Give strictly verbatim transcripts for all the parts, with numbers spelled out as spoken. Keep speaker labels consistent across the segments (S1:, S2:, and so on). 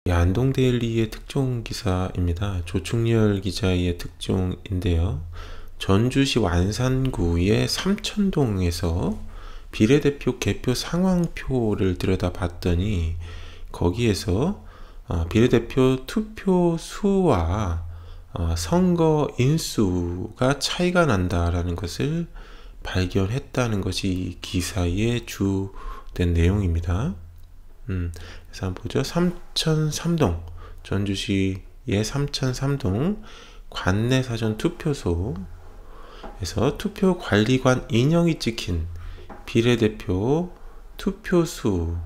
S1: 안동데일리의 특종 기사입니다. 조충렬 기자의 특종인데요. 전주시 완산구의 삼천동에서 비례대표 개표 상황표를 들여다봤더니 거기에서 어, 비례대표 투표 수와 어, 선거 인수가 차이가 난다라는 것을 발견했다는 것이 기사의 주된 내용입니다. 음, 그래서 한번 보죠. 삼천삼동, 전주시의 삼천삼동 관내사전 투표소에서 투표관리관 인형이 찍힌 비례대표 투표수가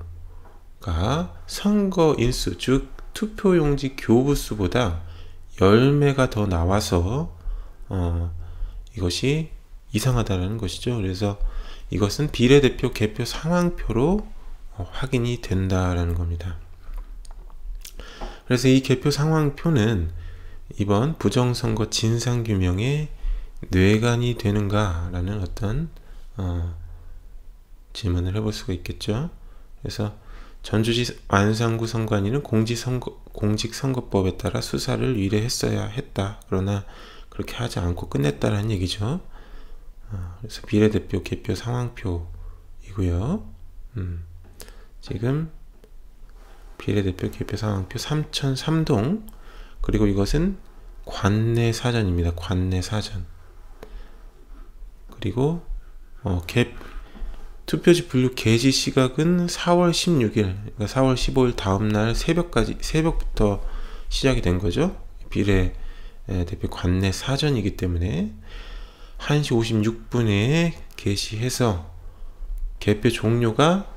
S1: 선거 인수, 즉 투표용지 교부수보다 십 배가 더 나와서 어, 이것이 이상하다는 것이죠. 그래서 이것은 비례대표 개표 상황표로 어, 확인이 된다라는 겁니다. 그래서 이 개표 상황표는 이번 부정선거 진상규명의 뇌관이 되는가 라는 어떤 어, 질문을 해볼 수가 있겠죠. 그래서 전주시 완산구 선관위는 공직선거, 공직선거법에 따라 수사를 의뢰했어야 했다. 그러나 그렇게 하지 않고 끝냈다는 얘기죠. 어, 그래서 비례대표 개표 상황표이고요. 음, 지금 비례대표 개표 상황표 삼천삼동, 그리고 이것은 관내사전입니다. 관내사전. 그리고 어, 개, 투표지 분류 개시 시각은 사월 십육일, 그러니까 사월 십오일 다음날 새벽까지, 새벽부터 시작이 된 거죠. 비례대표 관내사전이기 때문에 한 시 오십육 분에 개시해서 개표 종료가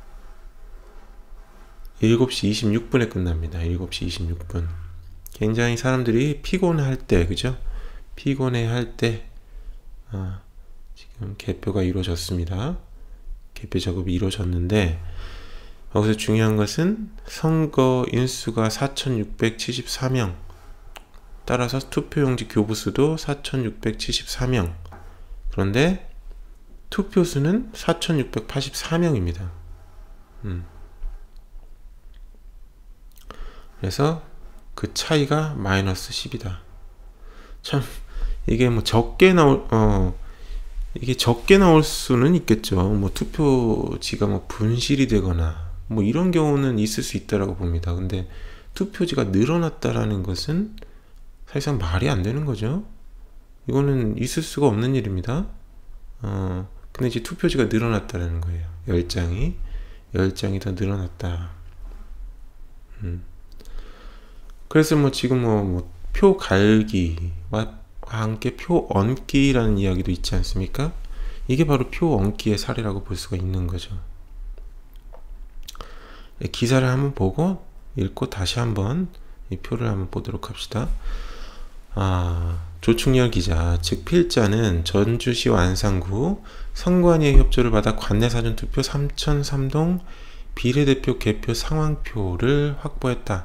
S1: 일곱 시 이십육 분에 끝납니다. 일곱 시 이십육 분. 굉장히 사람들이 피곤할 때, 그죠? 피곤해 할 때, 어, 지금 개표가 이루어졌습니다. 개표 작업이 이루어졌는데, 여기서 중요한 것은 선거 인수가 사천육백칠십사 명, 따라서 투표용지 교부수도 사천육백칠십사 명, 그런데 투표수는 사천육백팔십사 명입니다. 음. 그래서 그 차이가 마이너스 십이다. 참, 이게 뭐 적게 나올, 어, 이게 적게 나올 수는 있겠죠. 뭐 투표지가 뭐 분실이 되거나 뭐 이런 경우는 있을 수 있다라고 봅니다. 근데 투표지가 늘어났다라는 것은 사실상 말이 안 되는 거죠. 이거는 있을 수가 없는 일입니다. 어, 근데 이제 투표지가 늘어났다라는 거예요. 열 장이, 열 장이 더 늘어났다. 음. 그래서 뭐 지금 뭐, 뭐 표 갈기와 함께 표 얹기라는 이야기도 있지 않습니까? 이게 바로 표 얹기의 사례라고 볼 수가 있는 거죠. 기사를 한번 보고 읽고 다시 한번 이 표를 한번 보도록 합시다. 아, 조충렬 기자, 즉 필자는 전주시 완산구 선관위의 협조를 받아 관내사전 투표 삼천삼동 비례대표 개표 상황표를 확보했다.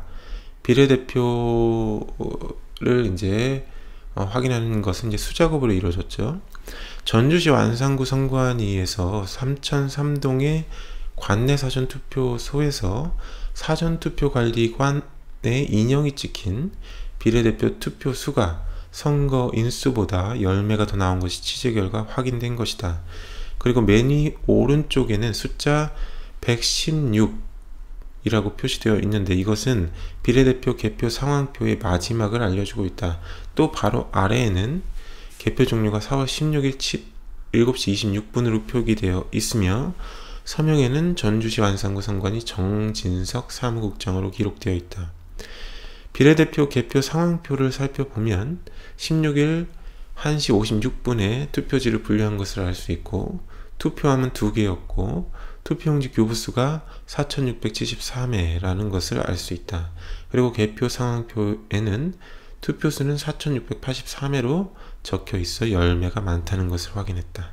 S1: 비례대표를 이제 어, 확인하는 것은 이제 수작업으로 이루어졌죠. 전주시 완산구 선관위에서 삼천삼동의 관내사전 투표소에서 사전투표관리관의 인형이 찍힌 비례대표 투표 수가 선거 인수보다 십 배가 더 나온 것이 취재 결과 확인된 것이다. 그리고 맨 위 오른쪽에는 숫자 백십육 이라고 표시되어 있는데 이것은 비례대표 개표 상황표의 마지막을 알려주고 있다. 또 바로 아래에는 개표 종료가 사월 십육일 일곱 시 이십육 분으로 표기되어 있으며 서명에는 전주시 완산구 선관위 정진석 사무국장으로 기록되어 있다. 비례대표 개표 상황표를 살펴보면 십육일 한 시 오십육 분에 투표지를 분류한 것을 알 수 있고, 투표함은 두 개였고 투표용지 교부수가 사천육백칠십삼 회라는 것을 알 수 있다. 그리고 개표 상황표에는 투표수는 사천육백팔십삼 회로 적혀 있어 십 배가 많다는 것을 확인했다.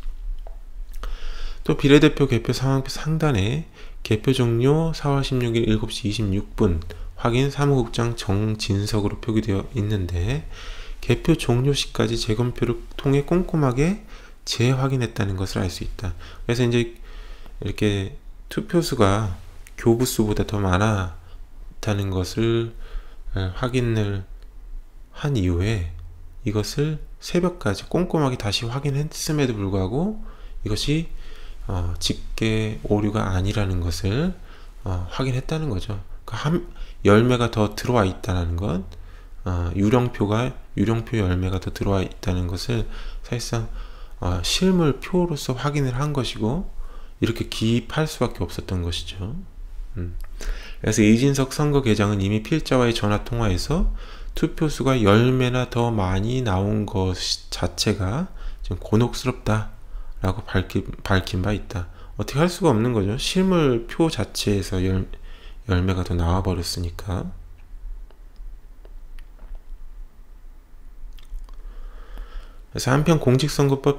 S1: 또 비례대표 개표 상황표 상단에 개표 종료 사월 십육일 일곱 시 이십육 분 확인 사무국장 정진석으로 표기되어 있는데 개표 종료 시까지 재검표를 통해 꼼꼼하게 재확인했다는 것을 알 수 있다. 그래서 이제 이렇게 투표수가 교부수보다 더 많아 있다는 것을 확인을 한 이후에 이것을 새벽까지 꼼꼼하게 다시 확인했음에도 불구하고 이것이 어, 집계 오류가 아니라는 것을 어, 확인했다는 거죠. 그 한, 열매가 더 들어와 있다는 것, 어, 유령표가 유령표 열매가 더 들어와 있다는 것을 사실상 어, 실물표로서 확인을 한 것이고 이렇게 기입할 수밖에 없었던 것이죠. 음. 그래서 이진석 선거계장은 이미 필자와의 전화통화에서 투표수가 열 배나 더 많이 나온 것 자체가 좀 곤혹스럽다 라고 밝힌, 밝힌 바 있다. 어떻게 할 수가 없는 거죠. 실물표 자체에서 열, 열매가 더 나와 버렸으니까. 그래서 한편 공직선거법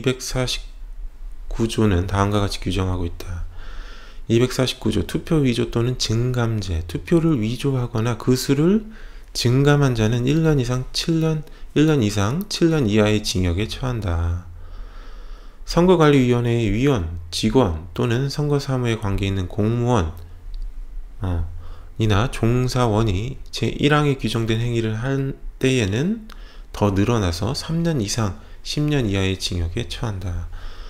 S1: 제이백사십구 조는 다음과 같이 규정하고 있다. 이백사십구 조 투표 위조 또는 증감죄, 투표를 위조하거나 그 수를 증감한 자는 일 년 이상 칠 년 일 년 이상 칠 년 이하의 징역에 처한다. 선거관리위원회의 위원, 직원 또는 선거사무에 관계 있는 공무원 어, 이나 종사원이 제일 항에 규정된 행위를 한 때에는 더 늘어나서 삼 년 이상 십 년 이하의 징역에 처한다.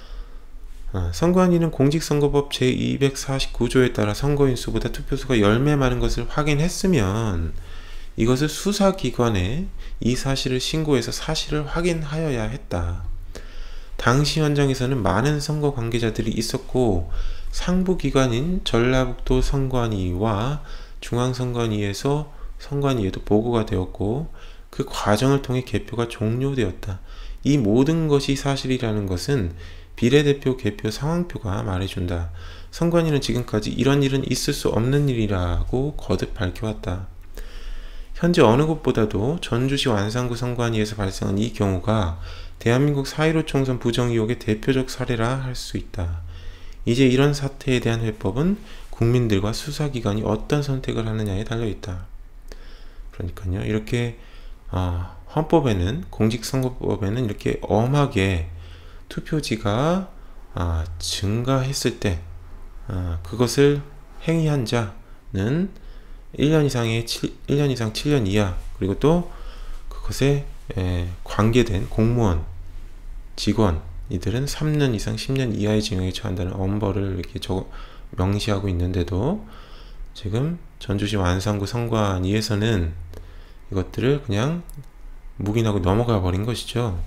S1: 어, 선관위는 공직선거법 제이백사십구 조에 따라 선거인 수보다 투표수가 열 배 많은 것을 확인했으면 이것을 수사기관에 이 사실을 신고해서 사실을 확인하여야 했다. 당시 현장에서는 많은 선거 관계자들이 있었고 상부기관인 전라북도 선관위와 중앙선관위에서 선관위에도 보고가 되었고 그 과정을 통해 개표가 종료되었다. 이 모든 것이 사실이라는 것은 비례대표 개표 상황표가 말해준다. 선관위는 지금까지 이런 일은 있을 수 없는 일이라고 거듭 밝혀왔다. 현재 어느 곳보다도 전주시 완산구 선관위에서 발생한 이 경우가 대한민국 사 일오 총선 부정 의혹의 대표적 사례라 할 수 있다. 이제 이런 사태에 대한 회법은 국민들과 수사기관이 어떤 선택을 하느냐에 달려있다. 그러니까요, 이렇게 어, 헌법에는, 공직선거법에는 이렇게 엄하게 투표지가 아, 증가했을 때 아, 그것을 행위한 자는 일 년 이상의 칠, 일 년 이상 칠 년 이하, 그리고 또 그것에 에, 관계된 공무원, 직원 이들은 삼 년 이상 십 년 이하의 징역에 처한다는 엄벌을 이렇게 적, 명시하고 있는데도 지금 전주시 완산구 선관위에서는 이것들을 그냥 묵인하고 넘어가 버린 것이죠.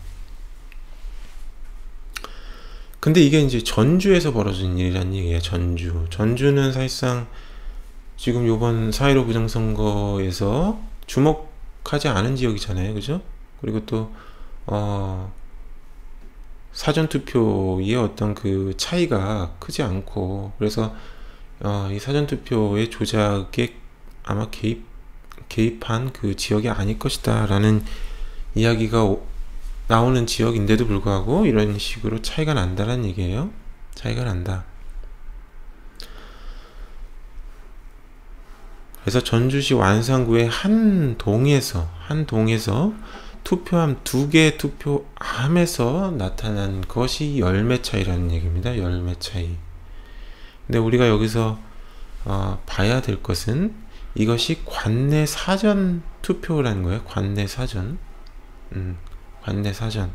S1: 근데 이게 이제 전주에서 벌어진 일이란 얘기예요. 전주. 전주는 사실상 지금 요번 사 일오 부정선거에서 주목하지 않은 지역이잖아요. 그죠? 그리고 또, 어, 사전투표의 어떤 그 차이가 크지 않고, 그래서, 어, 이 사전투표의 조작에 아마 개입, 개입한 그 지역이 아닐 것이다. 라는 이야기가 오, 나오는 지역인데도 불구하고 이런 식으로 차이가 난다는 얘기예요. 차이가 난다. 그래서 전주시 완산구의 한 동에서 한 동에서 투표함 두 개 투표함에서 나타난 것이 열매 차이라는 얘기입니다. 열매 차이. 근데 우리가 여기서 어, 봐야 될 것은 이것이 관내 사전 투표라는 거예요. 관내 사전. 음. 관내 사전.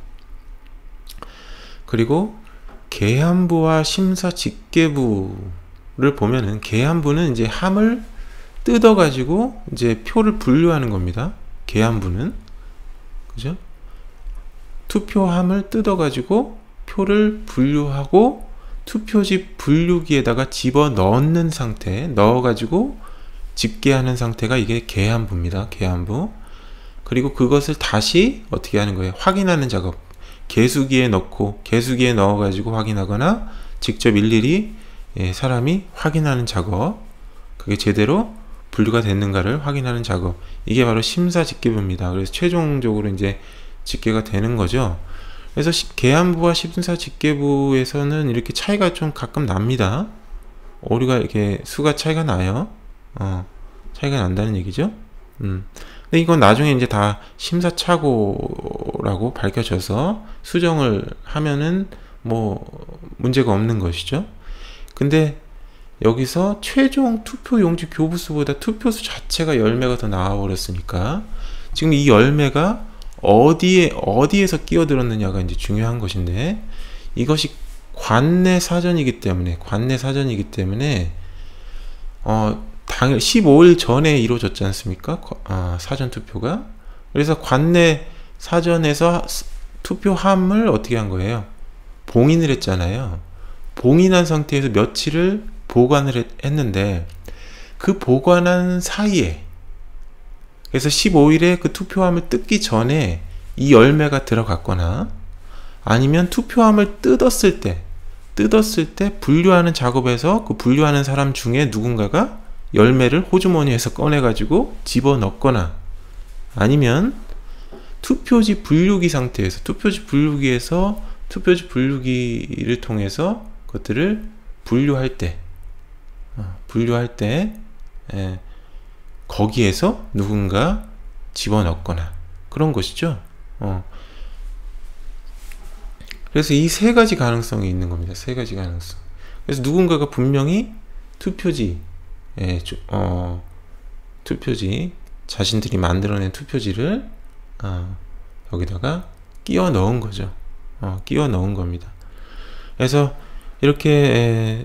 S1: 그리고 계함부와 심사 집계부를 보면은 계함부는 이제 함을 뜯어 가지고 이제 표를 분류하는 겁니다. 계함부는 그죠? 투표함을 뜯어 가지고 표를 분류하고 투표지 분류기에다가 집어 넣는 상태, 넣어 가지고 집계하는 상태가 이게 계함부입니다. 계함부. 그리고 그것을 다시 어떻게 하는 거예요? 확인하는 작업. 개수기에 넣고 개수기에 넣어 가지고 확인하거나 직접 일일이 예, 사람이 확인하는 작업. 그게 제대로 분류가 됐는가를 확인하는 작업. 이게 바로 심사 집계부입니다. 그래서 최종적으로 이제 집계가 되는 거죠. 그래서 계함부와 심사 집계부에서는 이렇게 차이가 좀 가끔 납니다. 오류가 이렇게 수가 차이가 나요. 어, 차이가 난다는 얘기죠. 음. 근데 이건 나중에 이제 다 심사착오라고 밝혀져서 수정을 하면은 뭐 문제가 없는 것이죠. 근데 여기서 최종 투표용지 교부수보다 투표수 자체가 열매가 더 나와버렸으니까 지금 이 열매가 어디에 어디에서 끼어들었느냐가 이제 중요한 것인데, 이것이 관내 사전이기 때문에 관내 사전이기 때문에 어 당일 십오 일 전에 이루어졌지 않습니까? 아, 사전 투표가. 그래서 관내 사전에서 투표함을 어떻게 한 거예요? 봉인을 했잖아요. 봉인한 상태에서 며칠을 보관을 했, 했는데 그 보관한 사이에, 그래서 십오 일에 그 투표함을 뜯기 전에 이 열매가 들어갔거나, 아니면 투표함을 뜯었을 때 뜯었을 때 분류하는 작업에서 그 분류하는 사람 중에 누군가가 열매를 호주머니에서 꺼내 가지고 집어넣거나, 아니면 투표지 분류기 상태에서 투표지 분류기에서 투표지 분류기를 통해서 그것들을 분류할 때 어, 분류할 때 예, 거기에서 누군가 집어넣거나 그런 것이죠. 어. 그래서 이 세 가지 가능성이 있는 겁니다. 세 가지 가능성. 그래서 누군가가 분명히 투표지, 예, 어, 투표지, 자신들이 만들어낸 투표지를 어, 여기다가 끼워 넣은 거죠. 어, 끼워 넣은 겁니다. 그래서 이렇게 에,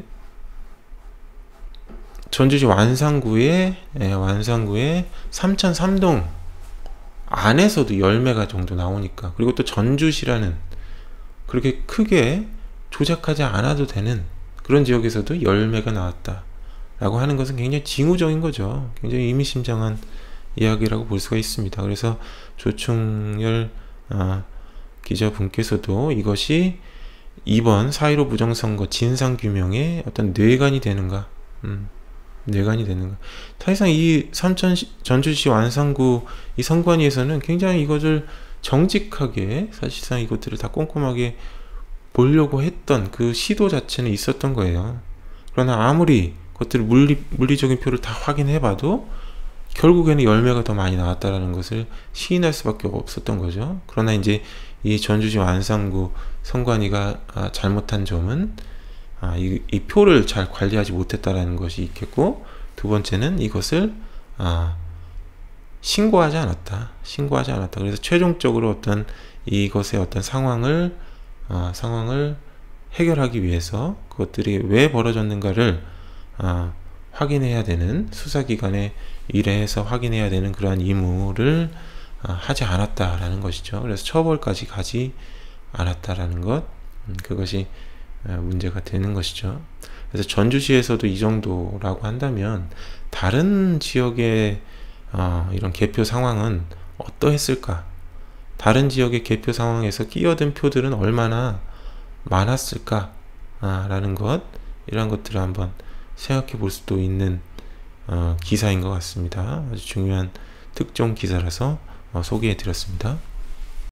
S1: 전주시 완산구에 에, 완산구에 삼천삼 동 안에서도 열매가 정도 나오니까, 그리고 또 전주시라는 그렇게 크게 조작하지 않아도 되는 그런 지역에서도 열매가 나왔다 라고 하는 것은 굉장히 징후적인 거죠. 굉장히 의미심장한 이야기라고 볼 수가 있습니다. 그래서 조충렬 아, 기자분께서도 이것이 이번 사 일오 부정선거 진상규명의 어떤 뇌관이 되는가, 음, 뇌관이 되는가. 사실상 이 삼천 전주시 완산구 이 선관위에서는 굉장히 이것을 정직하게, 사실상 이것들을 다 꼼꼼하게 보려고 했던 그 시도 자체는 있었던 거예요. 그러나 아무리 그것들을 물리, 물리적인 표를 다 확인해 봐도 결국에는 열매가 더 많이 나왔다라는 것을 시인할 수밖에 없었던 거죠. 그러나 이제 이 전주시 완산구 선관위가 아, 잘못한 점은 아, 이, 이 표를 잘 관리하지 못했다라는 것이 있겠고, 두 번째는 이것을 아, 신고하지 않았다. 신고하지 않았다. 그래서 최종적으로 어떤 이것의 어떤 상황을 아, 상황을 해결하기 위해서 그것들이 왜 벌어졌는가를 아, 확인해야 되는, 수사기관에 의뢰해서 확인해야 되는 그러한 의무를 아, 하지 않았다라는 것이죠. 그래서 처벌까지 가지 않았다라는 것, 음, 그것이 아, 문제가 되는 것이죠. 그래서 전주시에서도 이 정도라고 한다면 다른 지역의 어, 이런 개표 상황은 어떠했을까? 다른 지역의 개표 상황에서 끼어든 표들은 얼마나 많았을까? 아, 라는 것, 이런 것들을 한번 생각해 볼 수도 있는 어, 기사인 것 같습니다. 아주 중요한 특종 기사라서 어, 소개해 드렸습니다.